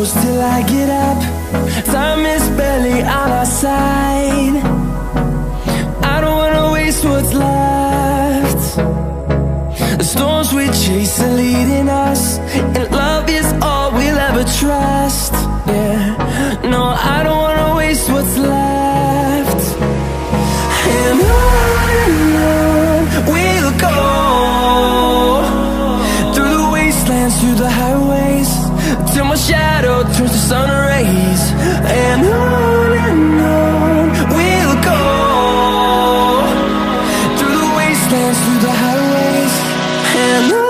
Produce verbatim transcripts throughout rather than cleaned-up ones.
close till I get up. Time is barely on our side. I don't wanna waste what's left. The storms we chase are leading us, and love is all we'll ever trust. Yeah, no, I don't wanna waste what's left. And on and on we'll go, through the wastelands, through the highways, till my shadow turns to sun rays. And on and on we'll go, through the wastelands, through the highways, and on.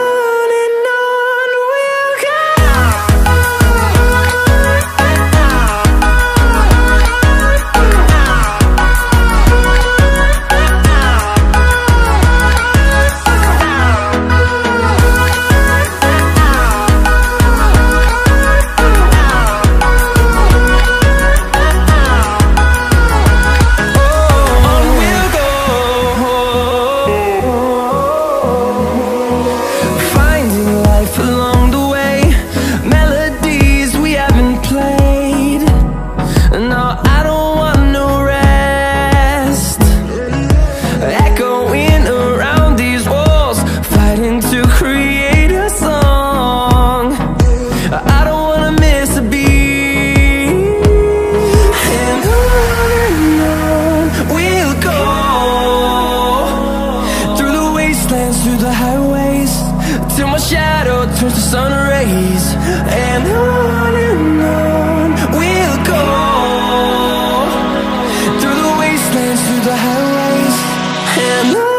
Through the highways, till my shadow turns to sun rays. And on and on we'll go, through the wastelands, through the highways, and on.